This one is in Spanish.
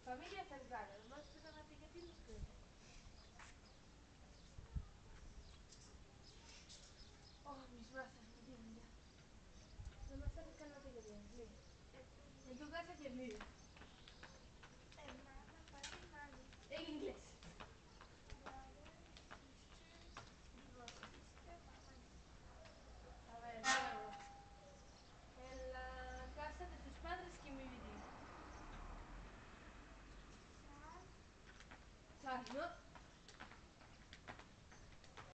Familia cercana, lo más cercana a ti que tienes que... Oh, mis brazos me tienen ya. Lo más cercano a ti que tienes, mira. En tu casa, ¿quién vive? Hermana, padre y mami. En inglés. Brother, sisters, digo, sister, mamá. A ver, luego. En la casa de tus padres, ¿quién viviría? Sam, Charlie, ¿no?